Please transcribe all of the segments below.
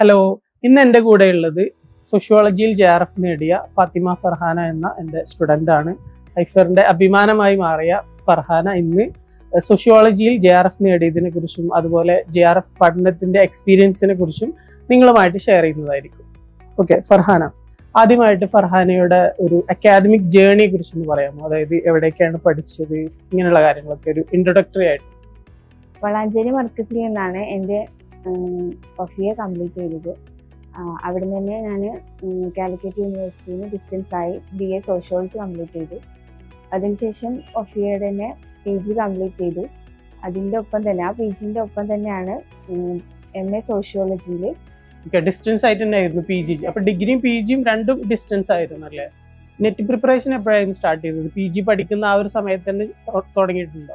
Hello, ഇന്ന് എൻ്റെ കൂടെ ഉള്ളത് സോഷ്യോളജിയിൽ JRF നേടിയ ഫാത്തിമ ഫർഹാന എന്ന എൻ്റെ സ്റ്റുഡൻ്റ് ആണ്. ഐഫറിൻ്റെ അഭിമാനമായി മാറിയ ഫർഹാന ഇന്ന് സോഷ്യോളജിയിൽ JRF നേടിയതിനെ കുറിച്ചും അതുപോലെ JRF പഠനത്തിൻ്റെ എക്സ്പീരിയൻസിനെ കുറിച്ചും നിങ്ങളുമായിട്ട് ഷെയർ ചെയ്യുന്നതായിരിക്കും. ഓക്കെ ഫർഹാന, ആദ്യമായിട്ട് ഫർഹാനയുടെ ഒരു അക്കാദമിക് ജേർണിയെ കുറിച്ചൊന്ന് പറയാമോ? അതായത് എവിടേക്കാണ് പഠിച്ചത്, ഇങ്ങനെയുള്ള കാര്യങ്ങളൊക്കെ ഒരു ഇൻട്രൊഡക്ടറി ആയിട്ട്. വളാഞ്ചേരി മർക്കസിൽ നിന്നാണ് എൻ്റെ ഒഫിയ കംപ്ലീറ്റ് ചെയ്തത്. അവിടെ നിന്ന് തന്നെ ഞാൻ കാലിക്കറ്റ് യൂണിവേഴ്സിറ്റിയിൽ നിന്ന് ഡിസ്റ്റൻസായി BA സോഷ്യോളജി കംപ്ലീറ്റ് ചെയ്തു. അതിനുശേഷം ഒഫിയയുടെ തന്നെ PG കംപ്ലീറ്റ് ചെയ്തു. അതിൻ്റെ ഒപ്പം തന്നെ PGൻ്റെ ഒപ്പം തന്നെയാണ് MA സോഷ്യോളജിയിൽ. ഡിസ്റ്റൻസ് ആയിട്ട് തന്നെ ആയിരുന്നു PG. അപ്പൊ ഡിഗ്രിയും PGയും രണ്ടും ഡിസ്റ്റൻസ് ആയിരുന്നു അല്ലേ? നെറ്റ് പ്രിപ്പറേഷൻ എപ്പോഴായിരുന്നു സ്റ്റാർട്ട് ചെയ്തത്? PG പഠിക്കുന്ന ആ ഒരു സമയത്ത് തന്നെ തുടങ്ങിയിട്ടുണ്ടോ?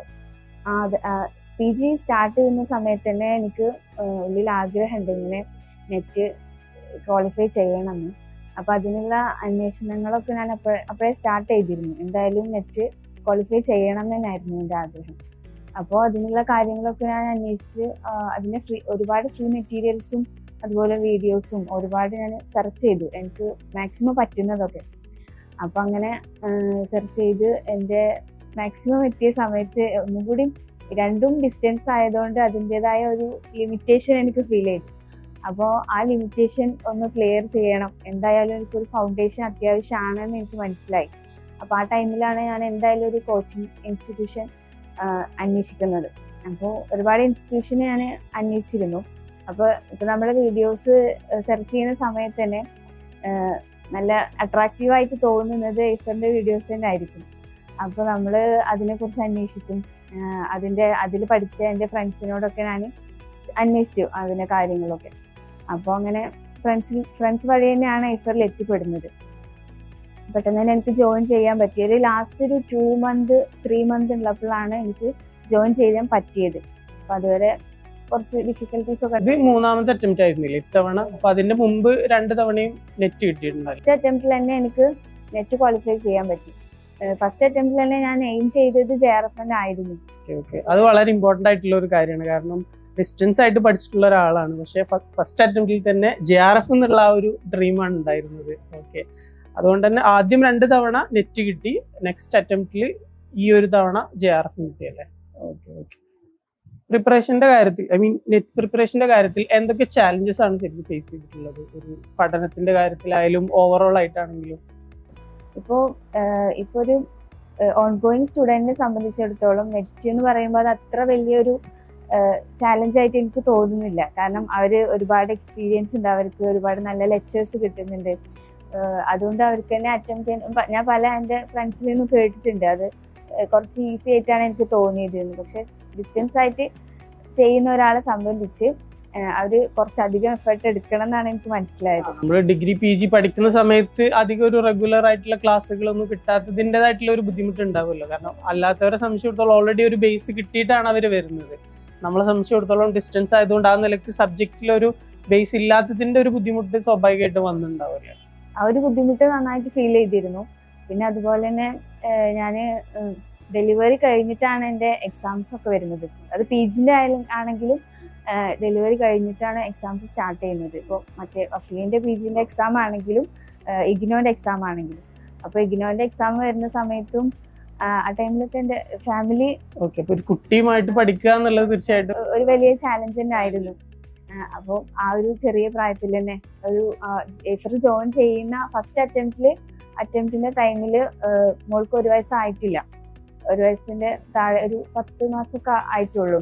PG സ്റ്റാർട്ട് ചെയ്യുന്ന സമയത്ത് തന്നെ എനിക്ക് ഉള്ളിൽ ആഗ്രഹമുണ്ട് ഇങ്ങനെ നെറ്റ് ക്വാളിഫൈ ചെയ്യണമെന്ന്. അപ്പോൾ അതിനുള്ള അന്വേഷണങ്ങളൊക്കെ ഞാൻ അപ്പോഴേ സ്റ്റാർട്ട് ചെയ്തിരുന്നു. എന്തായാലും നെറ്റ് ക്വാളിഫൈ ചെയ്യണം എന്ന് തന്നെയായിരുന്നു എൻ്റെ ആഗ്രഹം. അപ്പോൾ അതിനുള്ള കാര്യങ്ങളൊക്കെ ഞാൻ അന്വേഷിച്ച് അതിന് ഒരുപാട് ഫ്രീ മെറ്റീരിയൽസും അതുപോലെ വീഡിയോസും ഒരുപാട് ഞാൻ സെർച്ച് ചെയ്തു, എനിക്ക് മാക്സിമം പറ്റുന്നതൊക്കെ. അപ്പോൾ അങ്ങനെ സെർച്ച് ചെയ്ത് എൻ്റെ മാക്സിമം എത്തിയ സമയത്ത് ഒന്നുകൂടി രണ്ടും ഡിസ്റ്റൻസ് ആയതുകൊണ്ട് അതിൻ്റെതായ ഒരു ലിമിറ്റേഷൻ എനിക്ക് ഫീൽ ചെയ്തു. അപ്പോൾ ആ ലിമിറ്റേഷൻ ഒന്ന് ക്ലിയർ ചെയ്യണം, എന്തായാലും എനിക്കൊരു ഫൗണ്ടേഷൻ അത്യാവശ്യമാണെന്ന് എനിക്ക് മനസ്സിലായി. അപ്പോൾ ആ ടൈമിലാണ് ഞാൻ എന്തായാലും ഒരു കോച്ചിങ് ഇൻസ്റ്റിറ്റ്യൂഷൻ അന്വേഷിക്കുന്നത്. അപ്പോൾ ഒരുപാട് ഇൻസ്റ്റിറ്റ്യൂഷൻ ഞാൻ അന്വേഷിച്ചിരുന്നു. അപ്പോൾ ഇപ്പോൾ നമ്മുടെ വീഡിയോസ് സെർച്ച് ചെയ്യുന്ന സമയത്ത് തന്നെ നല്ല അട്രാക്റ്റീവായിട്ട് തോന്നുന്നത് ഐഫറിൻ്റെ വീഡിയോസ് തന്നെ ആയിരിക്കും. അപ്പോൾ നമ്മൾ അതിനെക്കുറിച്ച് അന്വേഷിക്കും. അതിൽ പഠിച്ച എൻ്റെ ഫ്രണ്ട്സിനോടൊക്കെ ഞാൻ അന്വേഷിച്ചു അതിൻ്റെ കാര്യങ്ങളൊക്കെ. അപ്പോൾ അങ്ങനെ ഫ്രണ്ട്സ് വഴി തന്നെയാണ് ഐഫറിൽ എത്തിപ്പെടുന്നത്. പെട്ടെന്ന് തന്നെ എനിക്ക് ജോയിൻ ചെയ്യാൻ പറ്റിയത് ലാസ്റ്റ് ഒരു 3 മന്ത് ഉള്ളപ്പോഴാണ് എനിക്ക് ജോയിൻ ചെയ്യാൻ പറ്റിയത്. അപ്പം അതുവരെ കുറച്ച് ഡിഫിക്കൽട്ടീസ് ഒക്കെ. ഇത് മൂന്നാമത്തെ അറ്റംപ്റ്റ് ആയിരുന്നില്ലേ ഇത്തവണ? അപ്പൊ അതിന്റെ മുമ്പ് 2 തവണയും നെറ്റ് കിട്ടിയിട്ടുണ്ടായിരുന്നു. ഫസ്റ്റ് അറ്റംപ്റ്റിൽ തന്നെ എനിക്ക് നെറ്റ് ക്വാളിഫൈ ചെയ്യാൻ പറ്റി. ഫസ്റ്റ് അറ്റംപ്റ്റിൽ തന്നെ ഞാൻ എയിം ചെയ്തത് JRF ആയിരുന്നു. അത് വളരെ ഇമ്പോർട്ടൻ്റ് ആയിട്ടുള്ള ഒരു കാര്യമാണ്. കാരണം ഡിസ്റ്റൻസ് ആയിട്ട് പഠിച്ചിട്ടുള്ള ഒരാളാണ്, പക്ഷേ ഫസ്റ്റ് അറ്റംപ്റ്റിൽ തന്നെ JRF എന്നുള്ള ആ ഒരു ഡ്രീമാണ് ഉണ്ടായിരുന്നത്. ഓക്കെ, അതുകൊണ്ട് തന്നെ ആദ്യം 2 തവണ നെറ്റ് കിട്ടി, നെക്സ്റ്റ് അറ്റംപ്റ്റിൽ ഈ ഒരു തവണ JRF കിട്ടിയല്ലേ? ഓക്കെ. പ്രിപ്പറേഷൻ്റെ കാര്യത്തിൽ, നെറ്റ് പ്രിപ്പറേഷൻ്റെ കാര്യത്തിൽ എന്തൊക്കെ ചാലഞ്ചസ് ആണ് ശരിക്കും ഫേസ് ചെയ്തിട്ടുള്ളത്? ഒരു പഠനത്തിന്റെ കാര്യത്തിലായാലും ഓവറോൾ ആയിട്ടാണെങ്കിലും. ഇപ്പോൾ ഒരു ഓൺഗോയിങ് സ്റ്റുഡൻറ്റിനെ സംബന്ധിച്ചിടത്തോളം നെറ്റ് എന്ന് പറയുമ്പോൾ അത് അത്ര വലിയൊരു ചാലഞ്ചായിട്ട് എനിക്ക് തോന്നുന്നില്ല. കാരണം അവർ ഒരുപാട് എക്സ്പീരിയൻസ് ഉണ്ട്, അവർക്ക് ഒരുപാട് നല്ല ലെക്ചേഴ്സ് കിട്ടുന്നുണ്ട്. അതുകൊണ്ട് അവർക്ക് തന്നെ അറ്റംപ്റ്റ് ചെയ്യാൻ ഞാൻ പല എൻ്റെ ഫ്രണ്ട്സിൽ നിന്നും കേട്ടിട്ടുണ്ട് അത് കുറച്ച് ഈസി ആയിട്ടാണ് എനിക്ക് തോന്നിയത്. പക്ഷെ ഡിസ്റ്റൻസ് ആയിട്ട് ചെയ്യുന്ന ഒരാളെ സംബന്ധിച്ച് അവർ കുറച്ചധികം എഫേർട്ട് എടുക്കണം എന്നാണ് എനിക്ക് മനസ്സിലായത്. നമ്മൾ ഡിഗ്രി PG പഠിക്കുന്ന സമയത്ത് അധികം ഒരു റെഗുലർ ആയിട്ടുള്ള ക്ലാസ്സുകളൊന്നും കിട്ടാത്തതിൻ്റെതായിട്ടുള്ള ഒരു ബുദ്ധിമുട്ടുണ്ടാവുമല്ലോ. കാരണം അല്ലാത്തവരെ സംബന്ധിച്ചിടത്തോളം ഓൾറെഡി ഒരു ബേസ് കിട്ടിയിട്ടാണ് അവർ വരുന്നത്. നമ്മളെ സംബന്ധിച്ചിടത്തോളം ഡിസ്റ്റൻസ് ആയതുകൊണ്ട് ആ നിലയ്ക്ക് സബ്ജക്റ്റിലൊരു ബേസ് ഇല്ലാത്തതിൻ്റെ ഒരു ബുദ്ധിമുട്ട് സ്വാഭാവികമായിട്ട് വന്നിട്ടുണ്ടാവില്ല. ആ ഒരു ബുദ്ധിമുട്ട് നന്നായിട്ട് ഫീൽ ചെയ്തിരുന്നു. പിന്നെ അതുപോലെ തന്നെ ഞാൻ ഡെലിവറി കഴിഞ്ഞിട്ടാണ് എൻ്റെ എക്സാംസ് ഒക്കെ വരുന്നത്. അത് PGൻ്റെ ആണെങ്കിലും ഡെലിവറി കഴിഞ്ഞിട്ടാണ് എക്സാംസ് സ്റ്റാർട്ട് ചെയ്യുന്നത്. ഇപ്പോൾ മറ്റേ അഫ്ലീൻ്റെ PGൻ്റെ എക്സാം ആണെങ്കിലും ഇഗ്നോൻ്റെ എക്സാം ആണെങ്കിലും. അപ്പോൾ ഇഗ്നോൻ്റെ എക്സാം വരുന്ന സമയത്തും ആ ടൈമിലൊക്കെ എൻ്റെ ഫാമിലി ഒരു കുട്ടിയുമായിട്ട് പഠിക്കുക എന്നുള്ളത് തീർച്ചയായിട്ടും ഒരു വലിയ ചാലഞ്ച് തന്നെ ആയിരുന്നു. അപ്പോൾ ആ ഒരു ചെറിയ പ്രായത്തിൽ തന്നെ ഒരു ഐഫർ ജോയിൻ ചെയ്യുന്ന ഫസ്റ്റ് അറ്റംപ്റ്റിൻ്റെ ടൈമിൽ മോൾക്ക് 1 വയസ്സായിട്ടില്ല. 1 വയസ്സിൻ്റെ താഴെ ഒരു 10 മാസമൊക്കെ ആയിട്ടുള്ളൂ.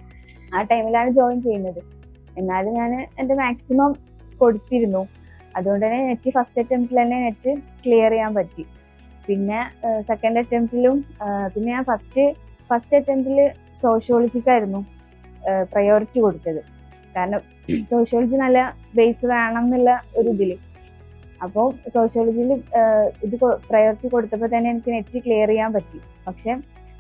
ആ ടൈമിലാണ് ജോയിൻ ചെയ്യുന്നത്. എന്നാലും ഞാൻ എൻ്റെ മാക്സിമം കൊടുത്തിരുന്നു. അതുകൊണ്ട് തന്നെ നെറ്റ് ഫസ്റ്റ് അറ്റംപ്റ്റിൽ തന്നെ നെറ്റ് ക്ലിയർ ചെയ്യാൻ പറ്റി. പിന്നെ സെക്കൻഡ് അറ്റംപ്റ്റിലും പിന്നെ ഞാൻ ഫസ്റ്റ് അറ്റംപ്റ്റിൽ സോഷ്യോളജിക്കായിരുന്നു പ്രയോറിറ്റി കൊടുത്തത്. കാരണം സോഷ്യോളജി നല്ല ബേസ് വേണം എന്നുള്ള ഒരു ഇതിൽ. അപ്പോൾ സോഷ്യോളജിയിൽ ഇത് പ്രയോറിറ്റി കൊടുത്തപ്പോൾ തന്നെ എനിക്ക് നെറ്റ് ക്ലിയർ ചെയ്യാൻ പറ്റി. പക്ഷെ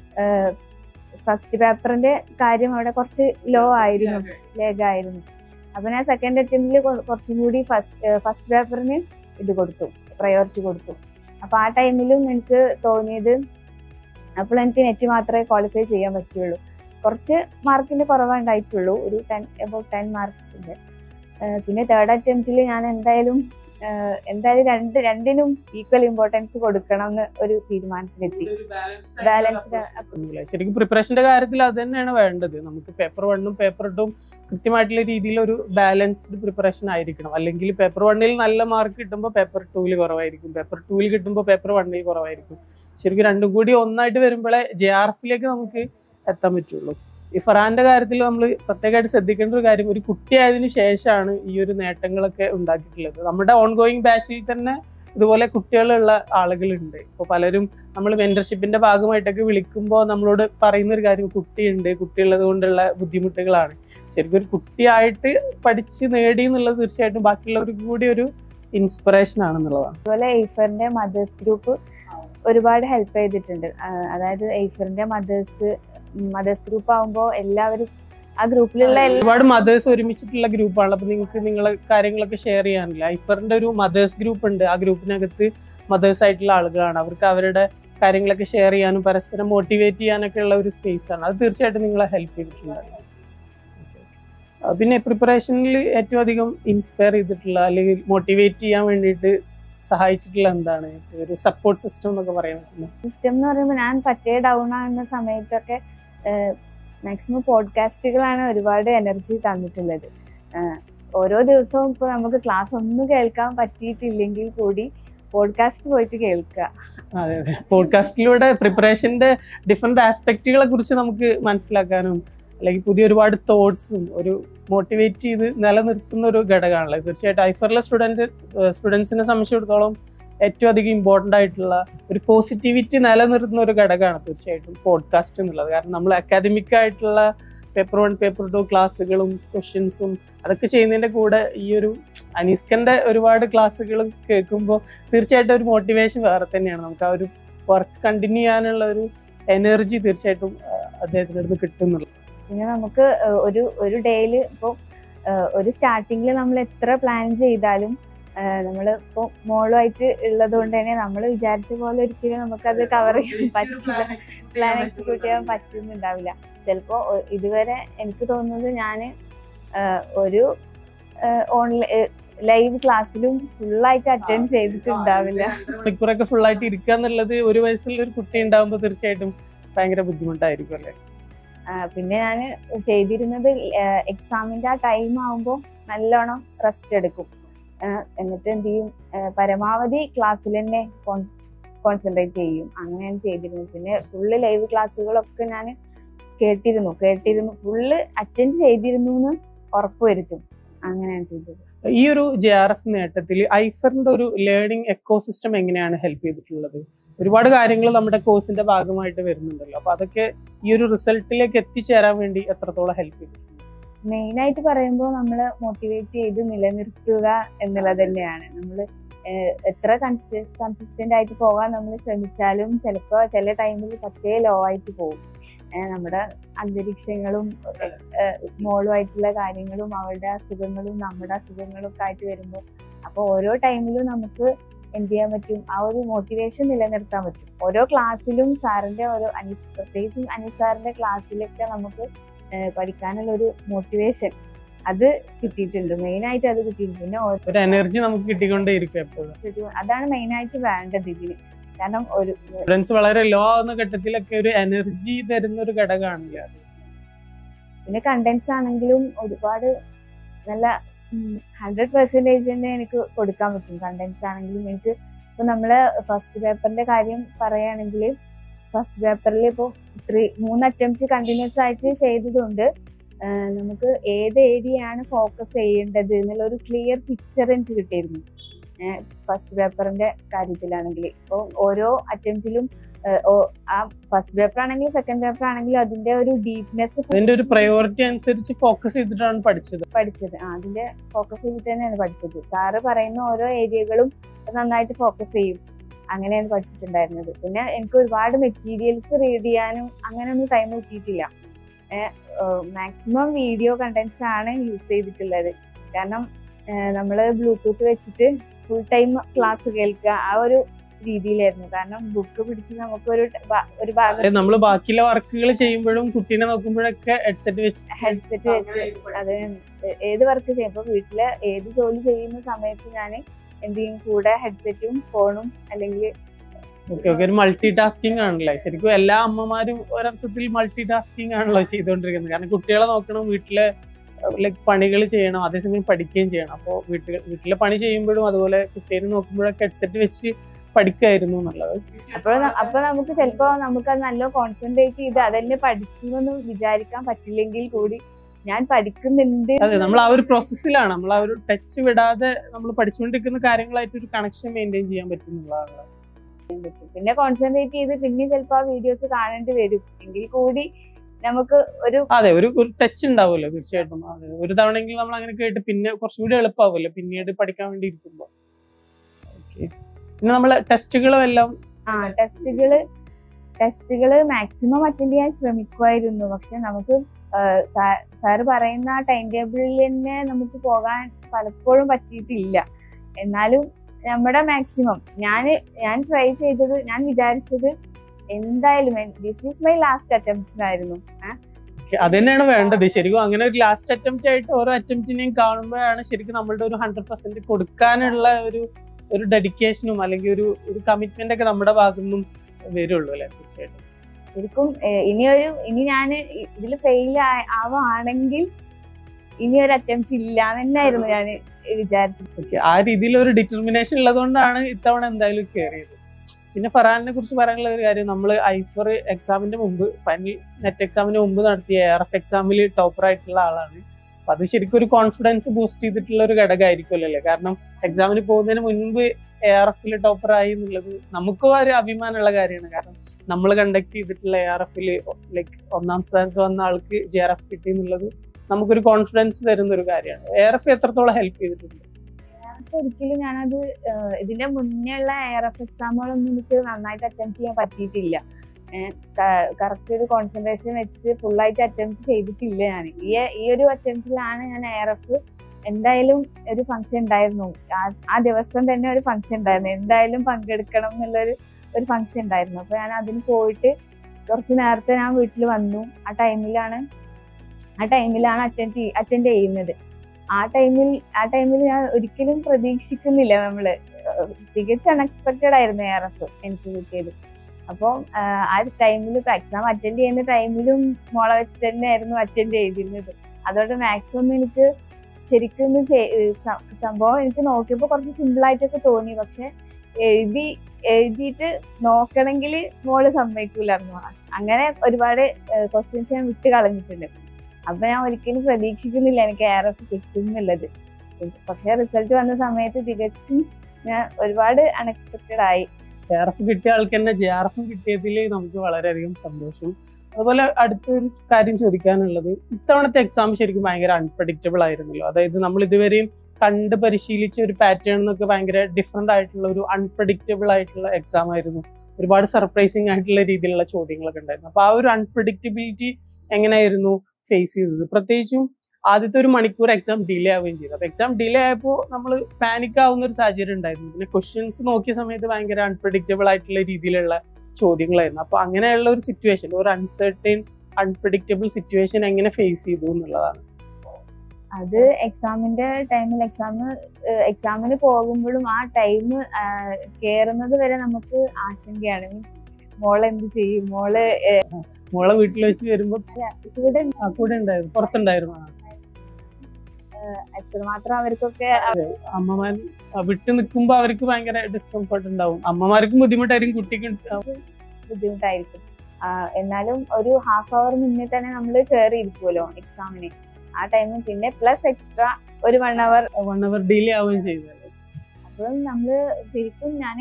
ഫസ്റ്റ് പേപ്പറിൻ്റെ കാര്യം അവിടെ കുറച്ച് ലേഗായിരുന്നു. അപ്പോൾ ഞാൻ സെക്കൻഡ് അറ്റംപ്റ്റിൽ കുറച്ചും കൂടി ഫസ്റ്റ് പേപ്പറിന് പ്രയോറിറ്റി കൊടുത്തു. അപ്പോൾ ആ ടൈമിലും എനിക്ക് തോന്നിയത് അപ്പോൾ എനിക്ക് നെറ്റ് മാത്രമേ ക്വാളിഫൈ ചെയ്യാൻ പറ്റുള്ളൂ. കുറച്ച് മാർക്കിൻ്റെ കുറവുണ്ടായിട്ടുള്ളൂ, ഒരു 10 മാർക്സിൻ്റെ. പിന്നെ തേർഡ് അറ്റംപ്റ്റിൽ ഞാൻ എന്തായാലും രണ്ടിനും ഈക്വൽ ഇമ്പോർട്ടൻസ് കൊടുക്കണം എന്ന് ഒരു തീരുമാനത്തിലെത്തി. ബാലൻസ്ഡ്. ശരിക്കും പ്രിപ്പറേഷന്റെ കാര്യത്തിൽ അത് തന്നെയാണ് വേണ്ടത്. നമുക്ക് പേപ്പർ 1ഉം പേപ്പർ 2ഉം കൃത്യമായിട്ടുള്ള രീതിയിൽ ഒരു ബാലൻസ്ഡ് പ്രിപ്പറേഷൻ ആയിരിക്കണം. അല്ലെങ്കിൽ പേപ്പർ 1ൽ നല്ല മാർക്ക് കിട്ടുമ്പോൾ പേപ്പർ 2ൽ കുറവായിരിക്കും, പേപ്പർ 2ൽ കിട്ടുമ്പോൾ പേപ്പർ 1ൽ കുറവായിരിക്കും. ശരിക്കും രണ്ടും കൂടി ഒന്നായിട്ട് വരുമ്പോഴേ JRFലേക്ക് നമുക്ക് എത്താൻ പറ്റുള്ളൂ. ഈ ഫർഹാന്റെ കാര്യത്തിൽ നമ്മൾ പ്രത്യേകമായിട്ട് ശ്രദ്ധിക്കേണ്ട ഒരു കാര്യം, ഒരു കുട്ടിയായതിനു ശേഷമാണ് ഈ ഒരു നേട്ടങ്ങളൊക്കെ ഉണ്ടാക്കിയിട്ടുള്ളത്. നമ്മുടെ ഓൺഗോയിങ് ബാച്ചിൽ തന്നെ ഇതുപോലെ കുട്ടികളുള്ള ആളുകളുണ്ട്. ഇപ്പോൾ പലരും നമ്മൾ മെന്റർഷിപ്പിന്റെ ഭാഗമായിട്ടൊക്കെ വിളിക്കുമ്പോൾ നമ്മളോട് പറയുന്ന ഒരു കാര്യം കുട്ടിയുണ്ട്, കുട്ടിയുള്ളത് കൊണ്ടുള്ള ബുദ്ധിമുട്ടുകളാണ്. ശരിക്കും ഒരു കുട്ടിയായിട്ട് പഠിച്ച് നേടി എന്നുള്ളത് തീർച്ചയായിട്ടും ബാക്കിയുള്ളവർക്ക് കൂടി ഒരു ഇൻസ്പിറേഷൻ ആണെന്നുള്ളതാണ്. അതുപോലെ എയ്ഫറിന്റെ മദേഴ്സ് ഗ്രൂപ്പ് ഒരുപാട് ഹെൽപ്പ് ചെയ്തിട്ടുണ്ട്. അതായത് എയ്ഫറിന്റെ മദേഴ്സ് ഗ്രൂപ്പ് ആകുമ്പോൾ എല്ലാവരും ആ ഗ്രൂപ്പിലുള്ള ഒരുപാട് മദേഴ്സ് ഒരുമിച്ചിട്ടുള്ള ഗ്രൂപ്പാണ്. അപ്പൊ നിങ്ങൾക്ക് നിങ്ങളെ കാര്യങ്ങളൊക്കെ ഷെയർ ചെയ്യാനില്ല. ഐഫറിന്റെ ഒരു മദേഴ്സ് ഗ്രൂപ്പ് ഉണ്ട്. ആ ഗ്രൂപ്പിനകത്ത് മദേഴ്സ് ആയിട്ടുള്ള ആളുകളാണ്. അവർക്ക് അവരുടെ കാര്യങ്ങളൊക്കെ ഷെയർ ചെയ്യാനും പരസ്പരം മോട്ടിവേറ്റ് ചെയ്യാനൊക്കെ ഉള്ള ഒരു സ്പേസ് ആണ്. അത് തീർച്ചയായിട്ടും നിങ്ങളെ ഹെൽപ്പ് ചെയ്തിട്ടുണ്ട്. പിന്നെ പ്രിപ്പറേഷനിൽ ഏറ്റവും അധികം ഇൻസ്പയർ ചെയ്തിട്ടുള്ള അല്ലെങ്കിൽ മോട്ടിവേറ്റ് ചെയ്യാൻ വേണ്ടിയിട്ട് സഹായിച്ചിട്ടുള്ള എന്താണ് ഒരു സപ്പോർട്ട് സിസ്റ്റം എന്നൊക്കെ പറയാൻ പറ്റുന്നത്? സിസ്റ്റം എന്ന് പറയുമ്പോൾ ഞാൻ പറ്റേ ഡൗൺ ആകുന്ന സമയത്തൊക്കെ മാക്സിമം പോഡ്കാസ്റ്റുകളാണ് ഒരുപാട് എനർജി തന്നിട്ടുള്ളത്. ഓരോ ദിവസവും ഇപ്പോൾ നമുക്ക് ക്ലാസ് ഒന്നും കേൾക്കാൻ പറ്റിയിട്ടില്ലെങ്കിൽ കൂടി പോഡ്കാസ്റ്റ് പോയിട്ട് കേൾക്കുക. അതെ അതെ, പോഡ്കാസ്റ്റിലൂടെ പ്രിപ്പറേഷന്റെ ഡിഫറെന്റ് ആസ്പെക്റ്റുകളെ കുറിച്ച് നമുക്ക് മനസ്സിലാക്കാനും അല്ലെങ്കിൽ പുതിയ ഒരുപാട് തോട്ട്സും ഒരു മോട്ടിവേറ്റ് ചെയ്ത് നിലനിർത്തുന്ന ഒരു ഘടകമാണല്ലോ. തീർച്ചയായിട്ടും ഐഫറിലെ സ്റ്റുഡൻസിനെ സംബന്ധിച്ചിടത്തോളം ഏറ്റവും അധികം ഇമ്പോർട്ടൻ്റ് ആയിട്ടുള്ള ഒരു പോസിറ്റിവിറ്റി നിലനിർത്തുന്ന ഒരു ഘടകമാണ് തീർച്ചയായിട്ടും പോഡ്കാസ്റ്റ് എന്നുള്ളത്. കാരണം നമ്മൾ അക്കാദമിക് ആയിട്ടുള്ള പേപ്പർ 1 പേപ്പർ 2 ക്ലാസ്സുകളും ക്വസ്റ്റ്യൻസും അതൊക്കെ ചെയ്യുന്നതിൻ്റെ കൂടെ ഈ ഒരു അനീസ്കന്റെ ഒരുപാട് ക്ലാസ്സുകൾ കേൾക്കുമ്പോൾ തീർച്ചയായിട്ടും ഒരു മോട്ടിവേഷൻ വേറെ തന്നെയാണ്. നമുക്ക് ആ ഒരു വർക്ക് കണ്ടിന്യൂ ചെയ്യാനുള്ള ഒരു എനർജി തീർച്ചയായിട്ടും അദ്ദേഹത്തിൻ്റെ അടുത്ത് കിട്ടുന്നുള്ളൂ. പിന്നെ നമുക്ക് ഒരു ഡേയിൽ ഇപ്പോൾ ഒരു സ്റ്റാർട്ടിങ്ങിൽ നമ്മൾ എത്ര പ്ലാൻ ചെയ്താലും നമ്മൾ ഇപ്പോൾ മോളുമായിട്ട് ഉള്ളത് കൊണ്ട് തന്നെ നമ്മൾ വിചാരിച്ച പോലെ ഒരിക്കലും നമുക്കത് കവർ ചെയ്യാൻ പറ്റില്ല, പ്ലാൻ എക്സിക്യൂട്ട് ചെയ്യാൻ പറ്റുന്നുണ്ടാവില്ല. ചിലപ്പോൾ ഇതുവരെ എനിക്ക് തോന്നുന്നത് ഞാൻ ഒരു ലൈവ് ക്ലാസ്സിലും ഫുള്ളായിട്ട് അറ്റൻഡ് ചെയ്തിട്ടുണ്ടാവില്ല. മണിക്കൂറൊക്കെ ഫുള്ളായിട്ട് ഇരിക്കുക എന്നുള്ളത് ഒരു വയസ്സുള്ള ഒരു കുട്ടി ഉണ്ടാകുമ്പോൾ തീർച്ചയായിട്ടും ഭയങ്കര ബുദ്ധിമുട്ടായിരിക്കും അല്ലേ? പിന്നെ ഞാൻ ചെയ്തിരുന്നത് എക്സാമിൻ്റെ ആ ടൈം ആകുമ്പോൾ നല്ലോണം റെസ്റ്റ് എടുക്കും. എന്നിട്ട് എന്ത് ചെയ്യും, പരമാവധി ക്ലാസ്സിൽ തന്നെ കോൺസെൻട്രേറ്റ് ചെയ്യും. അങ്ങനെയാണ് ചെയ്തിരുന്നത്. പിന്നെ ഫുള്ള് ലൈവ് ക്ലാസ്സുകളൊക്കെ ഞാൻ കേട്ടിരുന്നു, ഫുള്ള് അറ്റൻഡ് ചെയ്തിരുന്നു എന്ന് ഉറപ്പുവരുത്തും. അങ്ങനെയാണ് ചെയ്തത്. ഈ ഒരു JRF നേട്ടത്തിൽ ഐഫറിന്റെ ഒരു ലേണിംഗ് എക്കോസിസ്റ്റം എങ്ങനെയാണ് ഹെൽപ്പ് ചെയ്തിട്ടുള്ളത്? ഒരുപാട് കാര്യങ്ങൾ നമ്മുടെ കോഴ്സിന്റെ ഭാഗമായിട്ട് വരുന്നുണ്ടല്ലോ. അപ്പൊ അതൊക്കെ ഈ ഒരു റിസൾട്ടിലേക്ക് എത്തിച്ചേരാൻ വേണ്ടി എത്രത്തോളം ഹെൽപ്പ് ചെയ്തിട്ടുണ്ട്? മെയിനായിട്ട് പറയുമ്പോൾ നമ്മൾ മോട്ടിവേറ്റ് ചെയ്ത് നിലനിർത്തുക എന്നുള്ളത് തന്നെയാണ്. നമ്മൾ എത്ര കൺസിസ്റ്റന്റ് ആയിട്ട് പോകാൻ നമ്മൾ ശ്രമിച്ചാലും ചിലപ്പോൾ ചില ടൈമിൽ പറ്റേ ലോ ആയിട്ട് പോകും. നമ്മുടെ അന്തരീക്ഷങ്ങളും മോളുമായിട്ടുള്ള കാര്യങ്ങളും അവളുടെ അസുഖങ്ങളും നമ്മുടെ അസുഖങ്ങളും ഒക്കെ ആയിട്ട് വരുമ്പോൾ അപ്പോൾ ഓരോ ടൈമിലും നമുക്ക് എന്ത് ചെയ്യാൻ പറ്റും, ആ ഒരു മോട്ടിവേഷൻ നിലനിർത്താൻ പറ്റും. ഓരോ ക്ലാസ്സിലും സാറിന്റെ പ്രത്യേകിച്ചും അനീസ് സാറിന്റെ ക്ലാസ്സിലൊക്കെ നമുക്ക് പഠിക്കാനുള്ള ഒരു മോട്ടിവേഷൻ അത് കിട്ടിയിട്ടുണ്ട്. മെയിനായിട്ട് അത് കിട്ടിയിട്ടുണ്ട്. പിന്നെ ഒരു എനർജി നമുക്ക് കിട്ടിക്കൊണ്ടേയിരിക്കും എപ്പോഴും. അതാണ് മെയിനായിട്ട് വേണ്ടത് ഇതിന്. കാരണം ഒരു സ്റ്റുഡൻസ് വളരെ ലോ ആവുന്ന ഘട്ടത്തിലൊക്കെ ഒരു എനർജി തരുന്ന ഒരു ഘടകമാണല്ലേ അത്. പിന്നെ കണ്ടന്റ്സ് ആണെങ്കിലും ഒരുപാട് നല്ല 100% തന്നെ എനിക്ക് കൊടുക്കാൻ പറ്റും. കണ്ടന്റ്സ് ആണെങ്കിലും എനിക്ക് ഇപ്പൊ നമ്മള് ഫസ്റ്റ് പേപ്പറിന്റെ കാര്യം പറയുകയാണെങ്കിൽ ഫസ്റ്റ് പേപ്പറിൽ ഇപ്പോൾ 3 അറ്റംപ്റ്റ് കണ്ടിന്യൂസ് ആയിട്ട് ചെയ്തതുകൊണ്ട് നമുക്ക് ഏത് ഏരിയയാണ് ഫോക്കസ് ചെയ്യേണ്ടത് എന്നുള്ള ഒരു ക്ലിയർ പിക്ചർ എനിക്ക് കിട്ടിയിരുന്നു ഫസ്റ്റ് പേപ്പറിന്റെ കാര്യത്തിലാണെങ്കിൽ. ഇപ്പോൾ ഓരോ അറ്റംപ്റ്റിലും ആ ഫസ്റ്റ് പേപ്പർ ആണെങ്കിലും സെക്കൻഡ് പേപ്പർ ആണെങ്കിലും അതിന്റെ ഒരു ഡീപ്നെസ്, അതിന്റെ ഒരു പ്രയോറിറ്റി അനുസരിച്ച് ഫോക്കസ് ചെയ്തിട്ടാണ് പഠിച്ചത്. അതിന്റെ ഫോക്കസ് ചെയ്തിട്ട് തന്നെയാണ് പഠിച്ചത്. സാറ് പറയുന്ന ഓരോ ഏരിയകളും നന്നായിട്ട് ഫോക്കസ് ചെയ്യും. അങ്ങനെയാണ് പഠിച്ചിട്ടുണ്ടായിരുന്നത്. പിന്നെ എനിക്ക് ഒരുപാട് മെറ്റീരിയൽസ് റീഡ് ചെയ്യാനും അങ്ങനെയൊന്നും ടൈം കിട്ടിയിട്ടില്ല. മാക്സിമം വീഡിയോ കണ്ടന്റ്സ് ആണ് യൂസ് ചെയ്തിട്ടുള്ളത്. കാരണം നമ്മൾ ബ്ലൂടൂത്ത് വെച്ചിട്ട് ഫുൾ ടൈം ക്ലാസ് കേൾക്കുക, ആ ഒരു രീതിയിലായിരുന്നു. കാരണം ബുക്ക് പിടിച്ച് നമുക്ക് ഒരു ഭാഗം നമ്മൾ ബാക്കിയുള്ള വർക്കുകൾ ചെയ്യുമ്പോഴും കുട്ടീനെ നോക്കുമ്പോഴൊക്കെ ഹെഡ്സെറ്റ് വെച്ച് അത് ഏത് വർക്ക് ചെയ്യും, ഇപ്പൊ വീട്ടില് ഏത് ജോലി ചെയ്യുന്ന സമയത്ത് ഞാൻ എന്തെങ്കിലും കൂടെ ഹെഡ്സെറ്റും ഫോണും അല്ലെങ്കിൽ ഒരു മൾട്ടി ടാസ്കിങ് ആണല്ലേ ശരിക്കും. എല്ലാ അമ്മമാരും ഒരർത്ഥത്തിൽ മൾട്ടി ടാസ്കിങ് ആണല്ലോ ചെയ്തുകൊണ്ടിരിക്കുന്നത്. കാരണം കുട്ടികളെ നോക്കണം, വീട്ടിലെ ലൈക്ക് പണികൾ ചെയ്യണം, അതേസമയം പഠിക്കുകയും ചെയ്യണം. അപ്പോൾ വീട്ടിലെ പണി ചെയ്യുമ്പോഴും അതുപോലെ കുട്ടിയെ നോക്കുമ്പോഴൊക്കെ ഹെഡ്സെറ്റ് വെച്ച് പഠിക്കായിരുന്നു എന്നുള്ളത്. അപ്പൊ നമുക്ക് ചിലപ്പോ നമുക്കത് നല്ല കോൺസെൻട്രേറ്റ് ചെയ്ത് അതെന്നെ പഠിച്ചു എന്ന് വിചാരിക്കാൻ പറ്റില്ലെങ്കിൽ കൂടി ഞാൻ പഠിക്കുന്നുണ്ട്. അതെ, നമ്മൾ ആ ഒരു പ്രോസസ്സിലാണ്, നമ്മൾ ആ ഒരു ടച്ച് വിടാതെ നമ്മൾ പഠിച്ചുകൊണ്ടിരിക്കുന്ന കാര്യങ്ങളായിട്ട് ഒരു കണക്ഷൻ മെയിൻറ്റെയിൻ ചെയ്യാൻ പറ്റുന്നതാണ്. പിന്നെ കോൺസെൻട്രേറ്റ് ചെയ്ത് പിന്നെ ചിലപ്പോ ആ വീഡിയോസ് കാണേണ്ടി വരും എങ്കിൽ കൂടി നമുക്ക് ഒരു ടച്ച് ഉണ്ടാവുമല്ലോ തീർച്ചയായിട്ടും. ഒരു തവണയെങ്കിലും നമ്മൾ അങ്ങനെ കേട്ട് പിന്നെ കുറച്ചും കൂടി എളുപ്പമാവുമല്ലോ പിന്നീട് പഠിക്കാൻ വേണ്ടി ഇരിക്കുമ്പോൾ. പിന്നെ നമ്മള് ടെസ്റ്റുകളും എല്ലാം ടെസ്റ്റുകള് മാക്സിമം അറ്റൻഡ് ചെയ്യാൻ ശ്രമിക്കുമായിരുന്നു. പക്ഷെ നമുക്ക് സാറ് പറയുന്ന ആ ടൈം ടേബിളിൽ തന്നെ നമുക്ക് പോകാൻ പലപ്പോഴും പറ്റിയിട്ടില്ല. എന്നാലും നമ്മുടെ മാക്സിമം ഞാൻ ട്രൈ ചെയ്തത്, ഞാൻ വിചാരിച്ചത് എന്തായാലും this is my last attempt ആയിരുന്നു. അത് തന്നെയാണ് വേണ്ടത് ശരിക്കും. അങ്ങനെ ഒരു ലാസ്റ്റ് അറ്റംപ്റ്റ് ആയിട്ട് ഓരോ അറ്റംപ്റ്റിനെയും കാണുമ്പോഴാണ് ശരിക്കും നമ്മളുടെ ഒരു 100% കൊടുക്കാനുള്ള ഒരു ഡെഡിക്കേഷനും അല്ലെങ്കിൽ ഒരു കമ്മിറ്റ്മെന്റ് ഒക്കെ നമ്മുടെ ഭാഗത്തു നിന്നും വരുള്ളൂ അല്ലെ. തീർച്ചയായിട്ടും ശരിക്കും ഇനി ഞാൻ ഇതിൽ ഫെയിൽ ആവുകയാണെങ്കിൽ ഇനി ഒരു അറ്റംപ്റ്റ് ഇല്ല തന്നെയായിരുന്നു ഞാൻ വിചാരിച്ചത്. ആ രീതിയിൽ ഒരു ഡിറ്റർമിനേഷൻ ഉള്ളതുകൊണ്ടാണ് ഇത്തവണ എന്തായാലും കയറിയത്. പിന്നെ ഫർഹാനെ കുറിച്ച് പറയാനുള്ള ഒരു കാര്യം, നമ്മൾ ഐഫർ എക്സാമിന്റെ മുമ്പ് ഫൈനൽ നെറ്റ് എക്സാമിന് മുമ്പ് നടത്തിയ ARF എക്സാമിൽ ടോപ്പർ ആയിട്ടുള്ള ആളാണ്. അപ്പൊ അത് ശരിക്കും ഒരു കോൺഫിഡൻസ് ബൂസ്റ്റ് ചെയ്തിട്ടുള്ള ഒരു ഘടകമായിരിക്കുമല്ലോ അല്ലേ. കാരണം എക്സാമിന് പോകുന്നതിന് മുൻപ് ARF ടോപ്പർ ആയി എന്നുള്ളത് നമുക്കും ഒരു അഭിമാനമുള്ള കാര്യമാണ്. കാരണം നമ്മൾ കണ്ടക്ട് ചെയ്തിട്ടുള്ള ARF ലൈക്ക് 1ാം സ്ഥാനത്ത് വന്ന ആൾക്ക് JRF കിട്ടി എന്നുള്ളത് നമുക്കൊരു കോൺഫിഡൻസ് തരുന്ന ഒരു കാര്യമാണ്. ARF എത്രത്തോളം ഹെൽപ്പ് ചെയ്തിട്ടുണ്ട്? ഒരിക്കലും ഞാനത് ഇതിന്റെ മുന്നേ ഉള്ള ARF എക്സാമുകളൊന്നും എനിക്ക് നന്നായിട്ട് അറ്റംപ്റ്റ് ചെയ്യാൻ പറ്റിയിട്ടില്ല. കറക്റ്റ് ഒരു കോൺസെൻട്രേഷൻ വെച്ചിട്ട് ഫുള്ളായിട്ട് അറ്റംപ്റ്റ് ചെയ്തിട്ടില്ല ഞാൻ. ഈ ഒരു അറ്റംപ്റ്റിലാണ് ഞാൻ ARF എന്തായാലും ഒരു ഫംഗ്ഷൻ ഉണ്ടായിരുന്നു. ആ ദിവസം തന്നെ ഒരു ഫംഗ്ഷൻ ഉണ്ടായിരുന്നു, എന്തായാലും പങ്കെടുക്കണം എന്നുള്ളൊരു ഫംഗ്ഷൻ ഉണ്ടായിരുന്നു. അപ്പൊ ഞാൻ അതിന് പോയിട്ട് കുറച്ച് നേരത്തെ ഞാൻ വീട്ടിൽ വന്നു. ആ ടൈമിലാണ് അറ്റൻഡ് ചെയ്യുന്നത്. ആ ടൈമിൽ ഞാൻ ഒരിക്കലും പ്രതീക്ഷിക്കുന്നില്ല. നമ്മള് തികച്ചും അൺഎക്സ്പെക്റ്റഡ് ആയിരുന്നു ARF എനിക്ക് കിട്ടിയത്. അപ്പോൾ ആ ടൈമിൽ എക്സാം അറ്റൻഡ് ചെയ്യുന്ന ടൈമിലും മോളെ വെച്ചിട്ട് തന്നെയായിരുന്നു അറ്റൻഡ് ചെയ്തിരുന്നത്. അതുകൊണ്ട് മാത്സ് ഒന്നും എനിക്ക് ശരിക്കും സംഭവം എനിക്ക് നോക്കിയപ്പോൾ കുറച്ച് സിമ്പിളായിട്ടൊക്കെ തോന്നി. പക്ഷെ എഴുതിയിട്ട് നോക്കണമെങ്കിൽ മോള് സമ്മതിക്കൂലായിരുന്നു. അങ്ങനെ ഒരുപാട് ക്വസ്റ്റ്യൻസ് ഞാൻ വിട്ട് കളഞ്ഞിട്ടുണ്ട്. അപ്പൊ ഞാൻ ഒരിക്കലും പ്രതീക്ഷിക്കുന്നില്ല എനിക്ക് ARF കിട്ടും എന്നുള്ളത്. പക്ഷെ റിസൾട്ട് വന്ന സമയത്ത് തികച്ചും ഞാൻ ഒരുപാട് അൺഎക്സ്പെക്റ്റഡ് ആയി. ARF കിട്ടിയ ആൾക്ക് തന്നെ JRF കിട്ടിയതിൽ നമുക്ക് വളരെയധികം സന്തോഷം. അതുപോലെ അടുത്തൊരു കാര്യം ചോദിക്കാനുള്ളത്, ഇത്തവണത്തെ എക്സാം ശരിക്കും ഭയങ്കര അൺപ്രഡിക്റ്റബിൾ ആയിരുന്നല്ലോ. അതായത് നമ്മൾ ഇതുവരെയും കണ്ട് പരിശീലിച്ച ഒരു പാറ്റേൺ എന്നൊക്കെ ഭയങ്കര ഡിഫറെന്റ് ആയിട്ടുള്ള ഒരു അൺപ്രഡിക്റ്റബിൾ ആയിട്ടുള്ള എക്സാം ആയിരുന്നു. ഒരുപാട് സർപ്രൈസിങ് ആയിട്ടുള്ള രീതിയിലുള്ള ചോദ്യങ്ങളൊക്കെ ഉണ്ടായിരുന്നു. അപ്പൊ ആ ഒരു അൺപ്രഡിക്റ്റബിലിറ്റി എങ്ങനെയായിരുന്നു ഫേസ് ചെയ്തത്? പ്രത്യേകിച്ചും ആദ്യത്തെ ഒരു മണിക്കൂർ എക്സാം ഡിലേ ആവുകയും ചെയ്തു. അപ്പൊ എക്സാം ഡിലേ ആയപ്പോൾ നമ്മൾ പാനിക് ആവുന്ന ഒരു സാഹചര്യം ഉണ്ടായിരുന്നു. പിന്നെ ക്വസ്റ്റ്യൻസ് നോക്കിയ സമയത്ത് ഭയങ്കര അൺപ്രഡിക്റ്റബിൾ ആയിട്ടുള്ള രീതിയിലുള്ള ചോദ്യങ്ങളായിരുന്നു. അപ്പൊ അങ്ങനെയുള്ള ഒരു സിറ്റുവേഷൻ, ഒരു അൺസർട്ടൈൻ അൺപ്രഡിക്റ്റബിൾ സിറ്റുവേഷൻ എങ്ങനെ ഫേസ് ചെയ്തു എന്നുള്ളതാണ്. അത് എക്സാമിന്റെ ടൈമിൽ എക്സാമിന് പോകുമ്പോഴും ആ ടൈം കയറുന്നത് വരെ നമുക്ക് ആശങ്കയാണ്. മീൻസ് മോളെന്ത് ചെയ്യും, മോളെ വീട്ടിൽ വെച്ച് വരുമ്പോ കൂടെ ഉണ്ടായിരുന്നു, പുറത്തുണ്ടായിരുന്നു. എത്രമാത്രം അവർക്കൊക്കെ അമ്മമാർ വിട്ടു നിൽക്കുമ്പോ അവർക്ക് ഭയങ്കര ഡിസ്കംഫർട്ട് ഉണ്ടാവും. അമ്മമാർക്കും ബുദ്ധിമുട്ടായിരിക്കും, കുട്ടിക്കും ബുദ്ധിമുട്ടായിരിക്കും. എന്നാലും ഒരു ഹാഫ് അവർ മുന്നേ തന്നെ നമ്മൾ കയറിയിരിക്കുമല്ലോ എക്സാമിന്. ആ ടൈമിൽ പിന്നെ പ്ലസ് എക്സ്ട്രാ ഒരു 1 അവർ ഡിലേ ആവുകയും ചെയ്തു. അപ്പം നമ്മള് ശരിക്കും ഞാൻ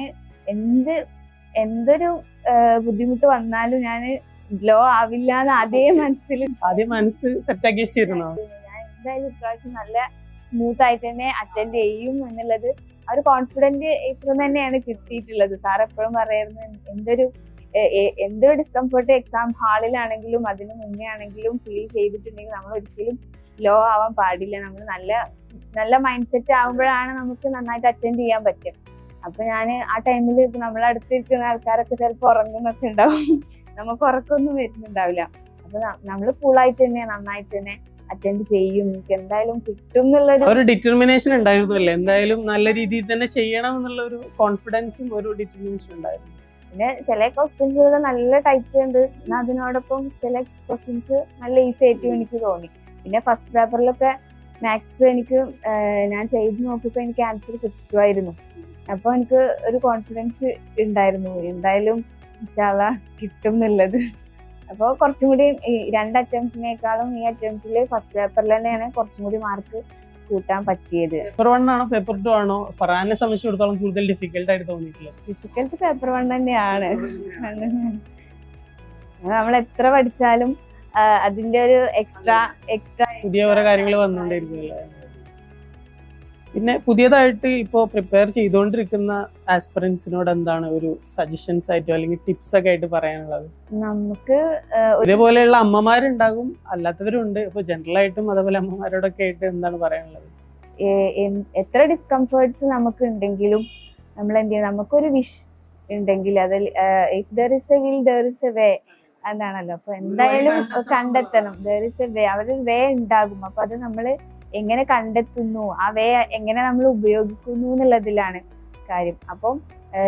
എന്തൊരു ബുദ്ധിമുട്ട് വന്നാലും ഞാൻ ലോ ആവില്ല എന്ന് ആദ്യം മനസ്സ് സെറ്റാക്കി വെച്ചിരുന്നു. ഞാൻ എന്തായാലും ഇപ്രാവശ്യം നല്ല സ്മൂത്ത് ആയിട്ട് തന്നെ അറ്റൻഡ് ചെയ്യും എന്നുള്ളത് ആ ഒരു കോൺഫിഡന്റ് ഇപ്പം തന്നെയാണ് കിട്ടിയിട്ടുള്ളത്. സാർ എപ്പോഴും പറയായിരുന്നു എന്തൊരു ഡിസ്കംഫർട്ട് എക്സാം ഹാളിലാണെങ്കിലും അതിന് മുന്നേ ആണെങ്കിലും ഫീൽ ചെയ്തിട്ടുണ്ടെങ്കിൽ നമ്മൾ ഒരിക്കലും ലോ ആവാൻ പാടില്ല. നമ്മൾ നല്ല മൈൻഡ് സെറ്റ് ആകുമ്പോഴാണ് നമുക്ക് നന്നായിട്ട് അറ്റൻഡ് ചെയ്യാൻ പറ്റും. അപ്പൊ ഞാൻ ആ ടൈമിൽ ഇപ്പൊ നമ്മളെ അടുത്തിരിക്കുന്ന ആൾക്കാരൊക്കെ ചിലപ്പോൾ ഉറങ്ങുന്നൊക്കെ ഉണ്ടാവും, നമുക്ക് ഉറക്കമൊന്നും വരുന്നുണ്ടാവില്ല. അപ്പൊ നമ്മൾ കൂളായിട്ട് തന്നെ നന്നായിട്ട് തന്നെ അറ്റൻഡ് ചെയ്യും, എനിക്ക് എന്തായാലും കിട്ടും എന്നുള്ളൊരു ഒരു ഡിറ്റർമിനേഷൻ ഉണ്ടായിരുന്നു അല്ലേ, എന്തായാലും നല്ല രീതിയിൽ തന്നെ ചെയ്യണം എന്നുള്ള ഒരു കോൺഫിഡൻസും ഒരു ഡിറ്റർമിനേഷൻ ഉണ്ടായിരുന്നു. പിന്നെ ചില ക്വസ്റ്റ്യൻസുകൾ നല്ല ടൈറ്റ് ഉണ്ട്, എന്നാൽ അതിനോടൊപ്പം ചില ക്വസ്റ്റ്യൻസ് നല്ല ഈസി ആയിട്ടും എനിക്ക് തോന്നി. പിന്നെ ഫസ്റ്റ് പേപ്പറിലൊക്കെ മാത്സ് എനിക്ക് ഞാൻ ചെയ്ത് നോക്കിയപ്പോൾ എനിക്ക് ആൻസർ കിട്ടുമായിരുന്നു. അപ്പോൾ എനിക്ക് ഒരു കോൺഫിഡൻസ് ഉണ്ടായിരുന്നു, എന്തായാലും ഇൻഷാ അല്ലാഹ് കിട്ടും എന്നുള്ളത്. അപ്പോൾ കുറച്ചും കൂടി ഈ 2 അറ്റംപ്റ്റിനേക്കാളും ഈ അറ്റംപ്റ്റിൽ ഫസ്റ്റ് പേപ്പറിൽ തന്നെയാണ് കുറച്ചും കൂടി മാർക്ക് കൂട്ടാൻ പറ്റിയത്. പേപ്പർ 1 ആണോ പേപ്പർ 2 ആണോ ഫർഹാനെ സംബന്ധിച്ചിടത്തോളം കൂടുതൽ ഡിഫിക്കൽട്ട് ആയിട്ട് തോന്നിയിട്ടുള്ളത്? ഡിഫിക്കൽട്ട് പേപ്പർ 1 തന്നെയാണ്. നമ്മൾ എത്ര പഠിച്ചാലും അതിന്റെ ഒരു എക്സ്ട്രാ പുതിയ ഓരോ കാര്യങ്ങൾ വന്നുകൊണ്ടിരിക്കുമല്ലേ. പിന്നെ പുതിയതായിട്ട് ഇപ്പോൾ പ്രിപ്പയർ ചെയ്തുകൊണ്ടിരിക്കുന്ന ആസ്പിറൻസിനോട് എന്താണ് ഒരു സജഷൻസ് ആയിട്ടോ അല്ലെങ്കിൽ ടിപ്സ് ഒക്കെ ആയിട്ട് പറയാനുള്ളത്? നമുക്ക് ഇതേപോലെയുള്ള അമ്മമാരുണ്ടാകും, അല്ലാത്തവരുണ്ട്. ഇപ്പൊ ജനറൽ ആയിട്ടും അതേപോലെ അമ്മമാരോടൊക്കെ ആയിട്ട് എന്താണ് പറയാനുള്ളത്? എത്ര ഡിസ്കംഫേർട്സ് നമുക്ക് ഉണ്ടെങ്കിലും നമ്മൾ എന്ത് ചെയ്യണം, നമുക്കൊരു വിഷ് ഉണ്ടെങ്കിൽ അതിൽ if there is a will there is a way എന്താണല്ലോ. അപ്പൊ എന്തായാലും കണ്ടെത്തണം, ദർ ഇസ് എ വേ, അവരൊരു വേ ഉണ്ടാകും. അപ്പൊ അത് നമ്മൾ എങ്ങനെ കണ്ടെത്തുന്നു, ആ വേ എങ്ങനെ നമ്മൾ ഉപയോഗിക്കുന്നു എന്നുള്ളതിലാണ് കാര്യം. അപ്പം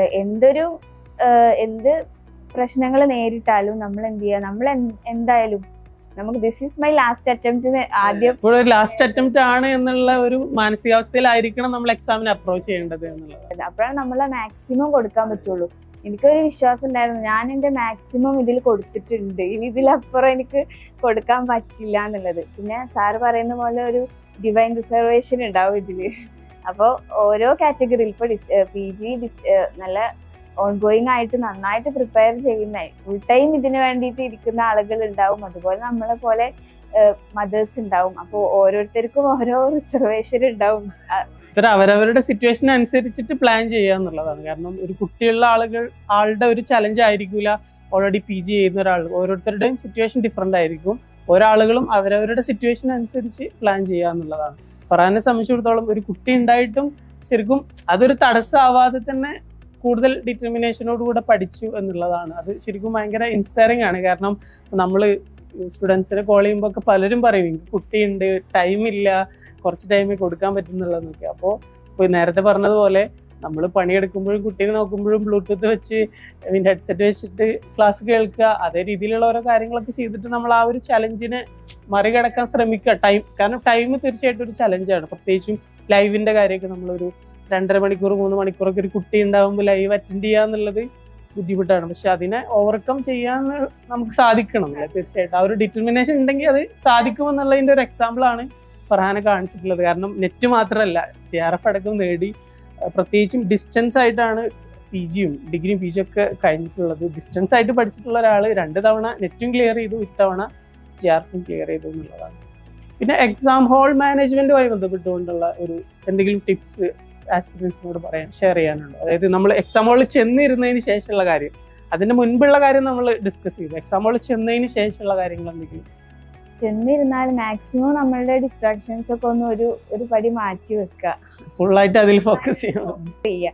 എന്ത് പ്രശ്നങ്ങൾ നേരിട്ടാലും നമ്മൾ എന്ത് ചെയ്യുക, നമ്മൾ എന്തായാലും നമുക്ക് this is my last attempt ആദ്യം ലാസ്റ്റ് അറ്റംപ്റ്റ് ആണ് എന്നുള്ള ഒരു മാനസികാവസ്ഥയിലായിരിക്കണം നമ്മൾ എക്സാമിന് അപ്രോച്ച് ചെയ്യേണ്ടത് എന്നുള്ളത്. അപ്പോഴാണ് നമ്മൾ മാക്സിമം കൊടുക്കാൻ പറ്റുള്ളൂ. എനിക്കൊരു വിശ്വാസം ഉണ്ടായിരുന്നു, ഞാൻ എൻ്റെ മാക്സിമം ഇതിൽ കൊടുത്തിട്ടുണ്ട്, ഇനി ഇതിലപ്പുറം എനിക്ക് കൊടുക്കാൻ പറ്റില്ല എന്നുള്ളത്. പിന്നെ സാറ് പറയുന്ന പോലെ ഒരു ഡിവൈൻ റിസർവേഷൻ ഉണ്ടാവും ഇതില്. അപ്പോൾ ഓരോ കാറ്റഗറിയിൽ ഇപ്പോൾ PG നല്ല ഓൺഗോയിങ് ആയിട്ട് നന്നായിട്ട് പ്രിപ്പയർ ചെയ്യുന്ന ഫുൾ ടൈം ഇതിന് വേണ്ടിയിട്ട് ഇരിക്കുന്ന ആളുകൾ ഉണ്ടാവും, അതുപോലെ നമ്മളെ പോലെ മദേഴ്സ് ഉണ്ടാവും. അപ്പോൾ ഓരോരുത്തർക്കും ഓരോ റിസർവേഷൻ ഉണ്ടാവും. അവരവരുടെ സിറ്റുവേഷൻ അനുസരിച്ചിട്ട് പ്ലാൻ ചെയ്യുക എന്നുള്ളതാണ്. കാരണം ഒരു കുട്ടിയുള്ള ആളുടെ ഒരു ചലഞ്ച് ആയിരിക്കില്ല ഓൾറെഡി PG ചെയ്യുന്ന ഒരാൾ. ഓരോരുത്തരുടെയും സിറ്റുവേഷൻ ഡിഫറെൻ്റ് ആയിരിക്കും. ഒരാളുകളും അവരവരുടെ സിറ്റുവേഷൻ അനുസരിച്ച് പ്ലാൻ ചെയ്യുക എന്നുള്ളതാണ്. ഫർഹാനെ സംബന്ധിച്ചിടത്തോളം ഒരു കുട്ടി ഉണ്ടായിട്ടും ശരിക്കും അതൊരു തടസ്സമാവാതെ തന്നെ കൂടുതൽ ഡിറ്റർമിനേഷനോടുകൂടെ പഠിച്ചു എന്നുള്ളതാണ്. അത് ശരിക്കും ഭയങ്കര ഇൻസ്പയറിംഗ് ആണ്. കാരണം നമ്മൾ സ്റ്റുഡൻസിനെ കോൾ ചെയ്യുമ്പോൾ ഒക്കെ പലരും പറയും എനിക്ക് കുട്ടിയുണ്ട്, ടൈമില്ല, കുറച്ച് ടൈമേ കൊടുക്കാൻ പറ്റുന്നുള്ളതെന്നൊക്കെ. അപ്പോൾ ഇപ്പോൾ നേരത്തെ പറഞ്ഞതുപോലെ നമ്മൾ പണിയെടുക്കുമ്പോഴും കുട്ടീനെ നോക്കുമ്പോഴും ബ്ലൂടൂത്ത് വെച്ച് ഹെഡ്സെറ്റ് വെച്ചിട്ട് ക്ലാസ് കേൾക്കുക, അതേ രീതിയിലുള്ള ഓരോ കാര്യങ്ങളൊക്കെ ചെയ്തിട്ട് നമ്മൾ ആ ഒരു ചലഞ്ചിനെ മറികടക്കാൻ ശ്രമിക്കുക. കാരണം ടൈം തീർച്ചയായിട്ടും ഒരു ചലഞ്ചാണ്. പ്രത്യേകിച്ചും ലൈവിൻ്റെ കാര്യമൊക്കെ നമ്മളൊരു 2.5 മണിക്കൂർ 3 മണിക്കൂറൊക്കെ ഒരു കുട്ടി ഉണ്ടാകുമ്പോൾ ലൈവ് അറ്റൻഡ് ചെയ്യുക എന്നുള്ളത് ബുദ്ധിമുട്ടാണ്. പക്ഷെ അതിനെ ഓവർകം ചെയ്യാൻ നമുക്ക് സാധിക്കണം. തീർച്ചയായിട്ടും ആ ഒരു ഡിറ്റർമിനേഷൻ ഉണ്ടെങ്കിൽ അത് സാധിക്കുമെന്നുള്ളതിൻ്റെ ഒരു എക്സാമ്പിളാണ് ഫർഹാനെ കാണിച്ചിട്ടുള്ളത്. കാരണം നെറ്റ് മാത്രമല്ല JRF അടക്കം നേടി, പ്രത്യേകിച്ചും ഡിസ്റ്റൻസ് ആയിട്ടാണ് PGയും ഡിഗ്രിയും PG ഒക്കെ കഴിഞ്ഞിട്ടുള്ളത്. ഡിസ്റ്റൻസ് ആയിട്ട് പഠിച്ചിട്ടുള്ള ഒരാൾ 2 തവണ നെറ്റും ക്ലിയർ ചെയ്തു, ഇത്തവണ JRFും ക്ലിയർ ചെയ്തു എന്നുള്ളതാണ്. പിന്നെ എക്സാം ഹോൾ മാനേജ്മെന്റുമായി ബന്ധപ്പെട്ടുകൊണ്ടുള്ള ഒരു എന്തെങ്കിലും ടിപ്സ് ആസ്പിറൻസിനോട് ഷെയർ ചെയ്യാനുണ്ടോ? അതായത് നമ്മൾ എക്സാം ഹോളിൽ ചെന്നിരുന്നതിന് ശേഷമുള്ള കാര്യം, അതിന്റെ മുൻപുള്ള കാര്യം നമ്മൾ ഡിസ്കസ് ചെയ്തു. എക്സാം ഹോളിൽ ചെന്നതിന് ശേഷമുള്ള കാര്യങ്ങൾ എന്തെങ്കിലും? ചെന്നിരുന്നാൽ മാക്സിമം നമ്മളുടെ ഡിസ്ട്രാക്ഷൻസ് ഒക്കെ ഒന്ന് ഒരു പടി മാറ്റി വെക്കുക, ഫുള്ളായിട്ട് അതിൽ ഫോക്കസ് ചെയ്യുക.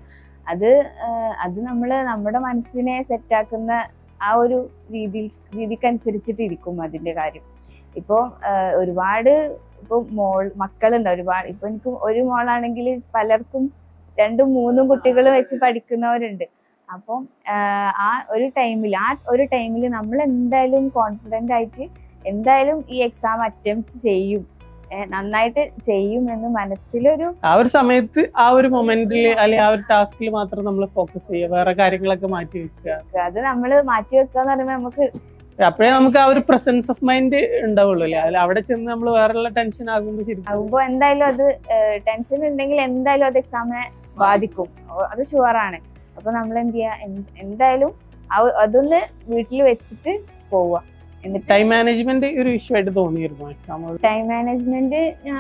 അത് നമ്മുടെ മനസ്സിനെ സെറ്റാക്കുന്ന ആ ഒരു രീതിക്കനുസരിച്ചിട്ടിരിക്കും അതിന്റെ കാര്യം. ഇപ്പോൾ ഒരുപാട് മക്കളുണ്ട്, ഒരുപാട്. ഇപ്പൊ എനിക്ക് ഒരു മോളാണെങ്കിൽ പലർക്കും 2ഉം 3ഉം കുട്ടികൾ വെച്ച് പഠിക്കുന്നവരുണ്ട്. അപ്പം ആ ഒരു ടൈമിൽ നമ്മൾ എന്തായാലും കോൺഫിഡന്റ് ആയിട്ട് എന്തായാലും ഈ എക്സാം അറ്റംപ്റ്റ് ചെയ്യും, നന്നായിട്ട് ചെയ്യും എന്ന് മനസ്സിലൊരു ആ ഒരു സമയത്ത് ആ ഒരു മൊമെന്റിൽ അല്ലെങ്കിൽ ആ ഒരു ടാസ്കിൽ മാത്രം നമ്മൾ ഫോക്കസ് ചെയ്യുക, വേറെ കാര്യങ്ങളൊക്കെ മാറ്റി വെക്കുക. അത് നമ്മൾ മാറ്റി വെക്കുക എന്ന് പറയുമ്പോൾ നമുക്ക് അപ്പോഴേ നമുക്ക് ആ ഒരു പ്രസൻസ് ഓഫ് മൈൻഡ് ഉണ്ടാവുള്ളൂ അല്ലേ. അതിൽ അവിടെ ചെന്ന് നമ്മൾ വേറെയുള്ള ടെൻഷൻ ആകുമ്പോൾ എന്തായാലും അത് ടെൻഷൻ ഉണ്ടെങ്കിൽ എന്തായാലും അത് എക്സാമിനെ ബാധിക്കും, അത് ഷുവറാണ്. അപ്പൊ നമ്മൾ എന്ത് ചെയ്യാ, എന്തായാലും അതൊന്ന് വീട്ടിൽ വെച്ചിട്ട് പോവുക. ടൈം മാനേജ്മെന്റ് ഒരു ഇഷ്യൂ ആയിട്ട് തോന്നിയിരുന്നു എക്സാം? ടൈം മാനേജ്മെന്റ്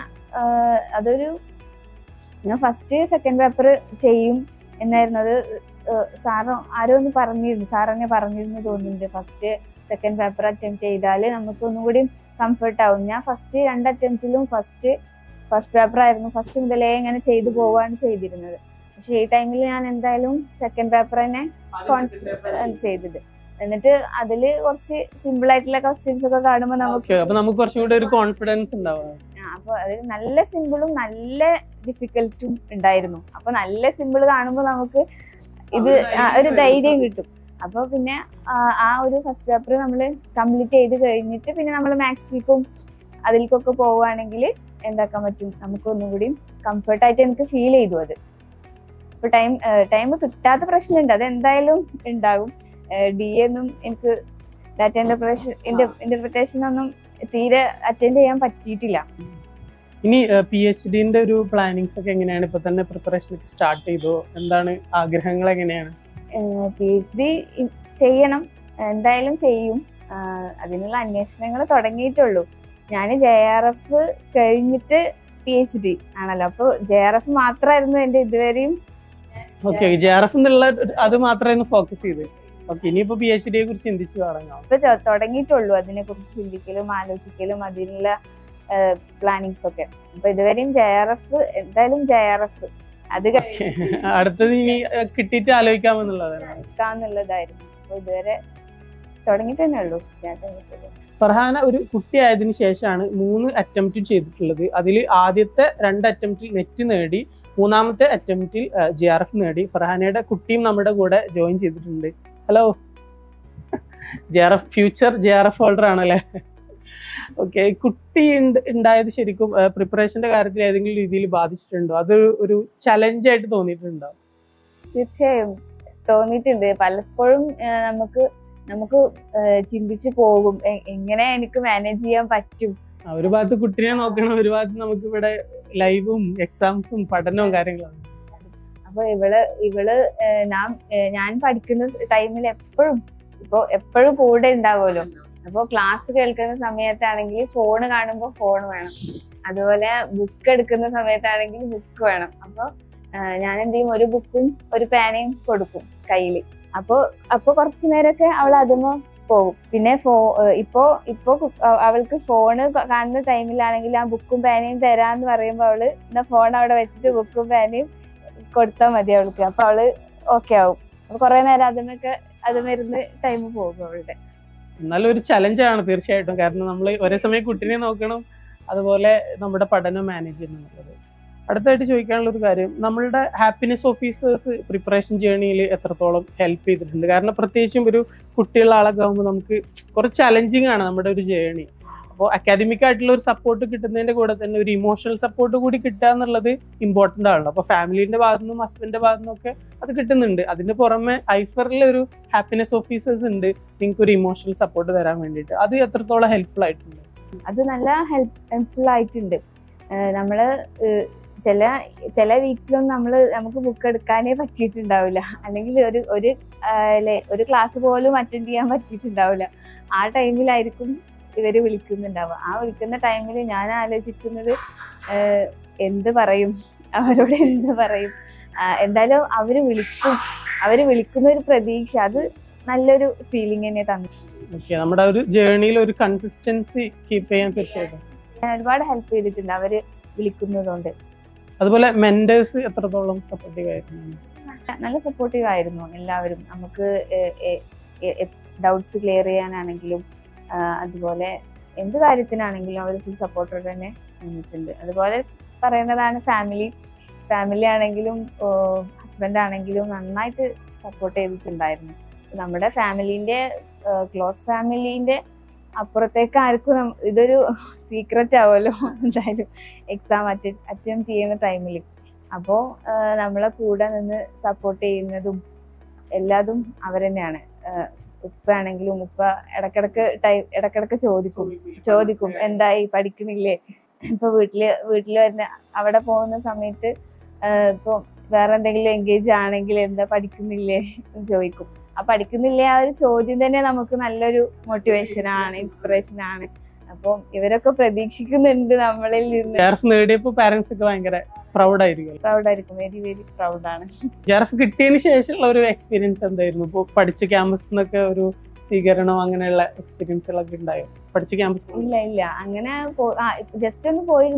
ഞാൻ ഫസ്റ്റ് സെക്കൻഡ് പേപ്പർ ചെയ്യും എന്നായിരുന്നത്. ആരോ ഒന്ന് പറഞ്ഞിരുന്നു, സാറെന്നെ പറഞ്ഞിരുന്നു തോന്നുന്നുണ്ട്, ഫസ്റ്റ് സെക്കൻഡ് പേപ്പർ അറ്റംപ്റ്റ് ചെയ്താൽ നമുക്ക് ഒന്നുകൂടി കംഫർട്ട് ആവും. ഞാൻ ഫസ്റ്റ് 2 അറ്റംപ്റ്റിലും ഫസ്റ്റ് പേപ്പർ ആയിരുന്നു, ഫസ്റ്റ് മുതലേ ഇങ്ങനെ ചെയ്തു പോവുകയാണ് ചെയ്തിരുന്നത്. പക്ഷെ ഈ ടൈമിൽ ഞാൻ എന്തായാലും സെക്കൻഡ് പേപ്പർ തന്നെ ചെയ്തത്. എന്നിട്ട് അതില് കുറച്ച് സിമ്പിൾ ആയിട്ടുള്ള ക്വസ്റ്റ്യൻസ് ഒക്കെ കാണുമ്പോൾ നമുക്ക് കുറച്ചും കൂടി ഒരു കോൺഫിഡൻസ് ഉണ്ടാവും. അപ്പൊ അതിൽ നല്ല സിമ്പിളും നല്ല ഡിഫിക്കൽട്ടും ഉണ്ടായിരുന്നു. അപ്പൊ നല്ല സിമ്പിൾ കാണുമ്പോൾ നമുക്ക് ഇത് ഒരു ധൈര്യം കിട്ടും. അപ്പൊ പിന്നെ ആ ഒരു ഫസ്റ്റ് പേപ്പർ നമ്മൾ കംപ്ലീറ്റ് ചെയ്ത് കഴിഞ്ഞിട്ട് പിന്നെ നമ്മൾ മാത്സിലേക്കും അതിലേക്കൊക്കെ പോവുകയാണെങ്കിൽ എന്താക്കാൻ പറ്റും, നമുക്ക് ഒന്നും കൂടി കംഫർട്ടായിട്ട് എനിക്ക് ഫീൽ ചെയ്തു. അത് ഇപ്പൊ ടൈം കിട്ടാത്ത പ്രശ്നമുണ്ട്, അത് എന്തായാലും ഉണ്ടാകും. DA ഒന്നും എനിക്ക് ഡാറ്റ ഇന്റർപ്രിട്ടേഷൻ ഒന്നും തീരെ അറ്റൻഡ് ചെയ്യാൻ പറ്റിയിട്ടില്ല. ഇനി PhD ഒരു പ്ലാനിങ്സ് ഒക്കെ എങ്ങനെയാണ്? ഇപ്പൊ തന്നെ പ്രിപ്പറേഷൻ ഒക്കെ സ്റ്റാർട്ട് ചെയ്തോ? എന്താണ് ആഗ്രഹങ്ങൾ? എങ്ങനെയാണ്? PhD ചെയ്യണം, എന്തായാലും ചെയ്യും. അതിനുള്ള അന്വേഷണങ്ങൾ തുടങ്ങിയിട്ടുള്ളൂ. ഞാൻ JRF കഴിഞ്ഞിട്ട് PhD ആണല്ലോ, അപ്പൊ JRF മാത്രമായിരുന്നു എന്റെ ഇതുവരെയും. JRF എന്നുള്ള അത് മാത്രമായിരുന്നു ഫോക്കസ് ചെയ്ത്. ഇനിയിപ്പോ PhD കുറിച്ച് ചിന്തിച്ചു തുടങ്ങാം. ഇപ്പൊ തുടങ്ങിയിട്ടുള്ളൂ അതിനെ കുറിച്ച് ചിന്തിക്കലും ആലോചിക്കലും അതിനുള്ള പ്ലാനിങ്സ് ഒക്കെ. അപ്പൊ ഇതുവരെയും JRF, എന്തായാലും JRF അത് അടുത്തത് ഇനി കിട്ടിയിട്ട് ആലോചിക്കാമെന്നുള്ളതായിരുന്നു. അപ്പൊ ഇതുവരെ തുടങ്ങിട്ട് തന്നെ ഉള്ളൂ, സ്റ്റാർട്ട് ചെയ്തിട്ടുള്ളൂ. ഫർഹാന ഒരു കുട്ടിയായതിനു ശേഷമാണ് 3 അറ്റംപ്റ്റ് ചെയ്തിട്ടുള്ളത്. അതിൽ ആദ്യത്തെ 2 അറ്റംപ്റ്റിൽ നെറ്റ് നേടി, 3ാമത്തെ അറ്റംപ്റ്റിൽ JRF നേടി. ഫർഹാനയുടെ കുട്ടിയും നമ്മുടെ കൂടെ ജോയിൻ ചെയ്തിട്ടുണ്ട്. ഹലോ, ഫ്യൂച്ചർ JRF ഹോൾഡർ ആണല്ലേ? ഓക്കെ, കുട്ടി ഉണ്ടായത് ശരിക്കും പ്രിപ്പറേഷന്റെ കാര്യത്തിൽ ഏതെങ്കിലും രീതിയിൽ ബാധിച്ചിട്ടുണ്ടോ? അത് ഒരു ചലഞ്ച് ആയിട്ട് തോന്നിയിട്ടുണ്ടോ? തീർച്ചയായും തോന്നിയിട്ടുണ്ട്. പലപ്പോഴും നമുക്ക് ചിന്തിച്ചു പോകും, എങ്ങനെ എനിക്ക് മാനേജ് ചെയ്യാൻ പറ്റും. ഒരു ഭാഗത്ത് കുട്ടിനെ നോക്കണം, ഒരു ഭാഗത്ത് നമുക്ക് ഇവിടെ ലൈവും എക്സാംസും പഠനവും കാര്യങ്ങളും. അപ്പൊ ഇവള് ഞാൻ പഠിക്കുന്ന ടൈമിൽ എപ്പോഴും കൂടെ ഉണ്ടാവുമല്ലോ. അപ്പൊ ക്ലാസ് കേൾക്കുന്ന സമയത്താണെങ്കിൽ ഫോണ് കാണുമ്പോൾ ഫോൺ വേണം, അതുപോലെ ബുക്ക് എടുക്കുന്ന സമയത്താണെങ്കിൽ ബുക്ക് വേണം. അപ്പൊ ഞാൻ എന്ത് ചെയ്യും, ഒരു ബുക്കും ഒരു പേനയും കൊടുക്കും കയ്യില്. അപ്പൊ കുറച്ചു നേരമൊക്കെ അവൾ അതുമ്മ പോകും. പിന്നെ ഇപ്പൊ അവൾക്ക് ഫോണ് കാണുന്ന ടൈമിലാണെങ്കിൽ ആ ബുക്കും പേനയും തരാന്ന് പറയുമ്പോ അവള് എന്നാ ഫോൺ അവിടെ വെച്ചിട്ട് ബുക്കും പേനയും കൊടുത്താൽ മതി അവൾക്ക്. അപ്പൊ അവള് ഓക്കെ ആവും. അപ്പൊ കുറെ നേരം അതുമിരുന്ന് ടൈം പോകും അവളുടെ. എന്നാലും ഒരു ചലഞ്ചാണ് തീർച്ചയായിട്ടും. കാരണം നമ്മൾ ഒരേ സമയം കുട്ടീനെ നോക്കണം, അതുപോലെ നമ്മുടെ പഠനം മാനേജ് ചെയ്യണം എന്നുള്ളത്. അടുത്തായിട്ട് ചോദിക്കാനുള്ള ഒരു കാര്യം, നമ്മളുടെ ഹാപ്പിനെസ് ഓഫീസേഴ്സ് പ്രിപ്പറേഷൻ ജേർണിയിൽ എത്രത്തോളം ഹെൽപ്പ് ചെയ്തിട്ടുണ്ട്? കാരണം പ്രത്യേകിച്ചും ഒരു കുട്ടികളുടെ ആളൊക്കെ ആകുമ്പോൾ നമുക്ക് കുറച്ച് ചലഞ്ചിങ് ആണ് നമ്മുടെ ഒരു ജേർണി. അപ്പോൾ അക്കാദമിക് ആയിട്ടുള്ള ഒരു സപ്പോർട്ട് കിട്ടുന്നതിൻ്റെ കൂടെ തന്നെ ഒരു ഇമോഷണൽ സപ്പോർട്ട് കൂടി കിട്ടുക എന്നുള്ളത് ഇമ്പോർട്ടൻ്റ് ആണല്ലോ. അപ്പോൾ ഫാമിലിൻ്റെ ഭാഗത്തു നിന്നും ഹസ്ബൻഡിൻ്റെ ഭാഗത്തു നിന്നൊക്കെ അത് കിട്ടുന്നുണ്ട്. അതിന് പുറമെ ഐഫറിൽ ഒരു ഹാപ്പിനെസ് ഓഫീസേഴ്സ് ഉണ്ട് നിങ്ങൾക്ക് ഒരു ഇമോഷണൽ സപ്പോർട്ട് തരാൻ വേണ്ടിയിട്ട്. അത് എത്രത്തോളം ഹെൽപ്ഫുൾ ആയിട്ടുണ്ട്? അത് നല്ല ഹെൽപ്ഫുൾ ആയിട്ടുണ്ട്. നമ്മള് ചില വീക്സിലൊന്നും നമുക്ക് ബുക്ക് എടുക്കാനേ പറ്റിയിട്ടുണ്ടാവില്ല, അല്ലെങ്കിൽ ഒരു ക്ലാസ് പോലും അറ്റൻഡ് ചെയ്യാൻ പറ്റിയിട്ടുണ്ടാവില്ല. ആ ടൈമിലായിരിക്കും ഇവര് വിളിക്കുന്നുണ്ടാവുക. ആ വിളിക്കുന്ന ടൈമിൽ ഞാൻ ആലോചിക്കുന്നത് എന്ത് പറയും, അവരോട് എന്ത് പറയും. എന്തായാലും അവര് വിളിക്കുന്ന ഒരു പ്രതീക്ഷ, അത് നല്ലൊരു ഫീലിംഗ് തന്നെ തന്നു. നമ്മുടെ ഒരു ജേർണിയിൽ ഒരു കൺസിസ്റ്റൻസി കീപ്പ് ചെയ്യാൻ തീർച്ചയായിട്ടും ഒരുപാട് ഹെൽപ്പ് ചെയ്തിട്ടുണ്ട് അവര് വിളിക്കുന്നതുകൊണ്ട്. അതുപോലെ മെന്റേഴ്സ് എത്രത്തോളം സപ്പോർട്ടീവ് ആയിരുന്നു? നല്ല സപ്പോർട്ടീവ് ആയിരുന്നു എല്ലാവരും. നമുക്ക് ഡൗട്ട്സ് ക്ലിയർ ചെയ്യാനാണെങ്കിലും അതുപോലെ എന്ത് കാര്യത്തിനാണെങ്കിലും അവർ ഫുൾ സപ്പോർട്ടർ തന്നെ നിന്നിട്ടുണ്ട്. അതുപോലെ പറയേണ്ടതാണ് ഫാമിലി ആണെങ്കിലും ഹസ്ബൻഡ് ആണെങ്കിലും നന്നായിട്ട് സപ്പോർട്ട് ചെയ്തിട്ടുണ്ടായിരുന്നു. നമ്മുടെ ക്ലോസ് ഫാമിലീൻ്റെ അപ്പുറത്തേക്ക് ആർക്കും ഇതൊരു സീക്രറ്റ് ആവുമല്ലോ എന്തായാലും എക്സാം അറ്റംപ്റ്റ് ചെയ്യുന്ന ടൈമിൽ. അപ്പോൾ നമ്മളെ കൂടെ നിന്ന് സപ്പോർട്ട് ചെയ്യുന്നതും എല്ലാതും അവരെന്നെയാണ്. ഉപ്പ ആണെങ്കിലും ഉപ്പ ഇടക്കിടക്ക് ചോദിക്കും എന്തായി, പഠിക്കണില്ലേ? ഇപ്പൊ വീട്ടില് വരുന്ന അവിടെ പോകുന്ന സമയത്ത് ഇപ്പൊ വേറെ എന്തെങ്കിലും എൻഗേജ് ആണെങ്കിൽ എന്താ പഠിക്കുന്നില്ലേ എന്ന് ചോദിക്കും. ആ പഠിക്കുന്നില്ലേ ആ ഒരു ചോദ്യം തന്നെ നമുക്ക് നല്ലൊരു മോട്ടിവേഷൻ ആണ്, ഇൻസ്പിറേഷൻ ആണ്. അപ്പം ഇവരൊക്കെ പ്രതീക്ഷിക്കുന്നുണ്ട് നമ്മളിൽ നിന്ന്. നേടിയപ്പോ പാരന്റ്സ് ഒക്കെ ഭയങ്കര പ്രൗഡായിരിക്കും. വെരി വെരി പ്രൗഡാണ്. JRF കിട്ടിയതിന് ശേഷമുള്ള ഒരു എക്സ്പീരിയൻസ് എന്തായിരുന്നു? ഇപ്പൊ പഠിച്ച ക്യാമ്പസിൽ നിന്നൊക്കെ ഒരു സ്വീകരണം അങ്ങനെയുള്ള എക്സ്പീരിയൻസുകളൊക്കെ ഉണ്ടായോ പഠിച്ച ക്യാമ്പസ്? ഇല്ല അങ്ങനെ ജസ്റ്റ് ഒന്ന് പോയിരുന്നു.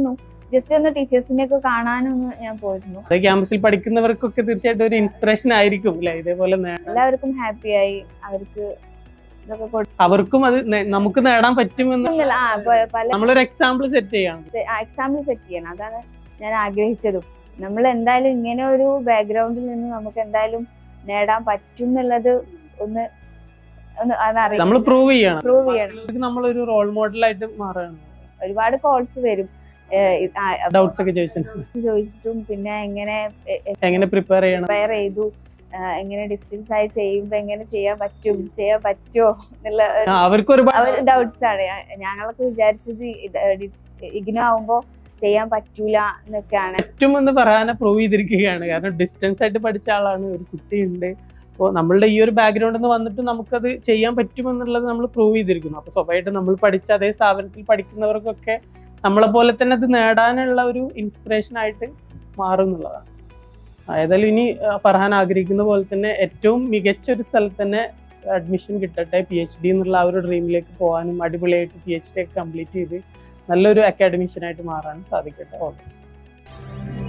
ജസ്റ്റ് ഒന്ന് ടീച്ചേഴ്സിനെ ഒക്കെ കാണാനൊന്ന് ഞാൻ പോയിരുന്നു. ക്യാമ്പസിൽ പഠിക്കുന്നവർക്കൊക്കെ തീർച്ചയായിട്ടും ഒരു ഇൻസ്പിറേഷൻ ആയിരിക്കും അല്ലെ ഇതേപോലെ. എല്ലാവർക്കും ഹാപ്പിയായി, അവർക്ക് അവർക്കും അത് നമുക്ക് നേടാൻ പറ്റുമെന്ന് നമ്മളൊരു എക്സാമ്പിൾ സെറ്റ് ചെയ്യണം. അതാണ് ഞാൻ ആഗ്രഹിച്ചതും. നമ്മൾ എന്തായാലും ഇങ്ങനെ ഒരു ബാക്ക്ഗ്രൗണ്ടിൽ നിന്ന് നമുക്ക് എന്തായാലും നേടാൻ പറ്റും എന്നുള്ളത് ഒന്ന് നമ്മൾ പ്രൂവ് ചെയ്യണം. നമ്മളൊരു റോൾ മോഡലായിട്ട് മാറുകയാണ്. ഒരുപാട് കോൾസ് വരും, ഡൗട്ട്സ് ഒക്കെ ചോദിച്ചിട്ടും പിന്നെ എങ്ങനെ പ്രിപ്പയർ ചെയ്തു, എങ്ങനെ ഡിസ്റ്റൻസ് ആയി ചെയ്യുമ്പോ എങ്ങനെ ചെയ്യാൻ പറ്റുമോ എന്നുള്ള അവർക്ക് ഒരുപാട് ഡൗട്ട്സ് ആണ്. ഞങ്ങളൊക്കെ വിചാരിച്ചത് ഇഗ്നോ ആവുമ്പോ ചെയ്യാൻ പറ്റൂല എന്നൊക്കെയാണ്. പറ്റുമെന്ന് പറയാൻ പ്രൂവ് ചെയ്തിരിക്കുകയാണ്. കാരണം ഡിസ്റ്റൻസ് ആയിട്ട് പഠിച്ച ആളാണ്, ഒരു കുട്ടിയുണ്ട്. അപ്പോൾ നമ്മളുടെ ഈ ഒരു ബാക്ക്ഗ്രൗണ്ടിൽ നിന്ന് വന്നിട്ട് നമുക്കത് ചെയ്യാൻ പറ്റുമെന്നുള്ളത് നമ്മൾ പ്രൂവ് ചെയ്തിരിക്കുന്നു. അപ്പോൾ സ്വാഭാവികമായിട്ട് നമ്മൾ പഠിച്ച അതേ സ്ഥാപനത്തിൽ പഠിക്കുന്നവർക്കൊക്കെ നമ്മളെ പോലെ തന്നെ അത് നേടാനുള്ള ഒരു ഇൻസ്പിറേഷൻ ആയിട്ട് മാറും എന്നുള്ളതാണ്. ഏതായാലും ഇനി ഫർഹാൻ ആഗ്രഹിക്കുന്ന പോലെ തന്നെ ഏറ്റവും മികച്ച ഒരു സ്ഥലത്ത് തന്നെ അഡ്മിഷൻ കിട്ടട്ടെ. PhD എന്നുള്ള ആ ഒരു ഡ്രീമിലേക്ക് പോകാനും അടിപൊളിയായിട്ട് PhD ഒക്കെ കംപ്ലീറ്റ് ചെയ്ത് നല്ലൊരു അക്കാഡമിഷ്യനായിട്ട് മാറാനും സാധിക്കട്ടെ. All the best.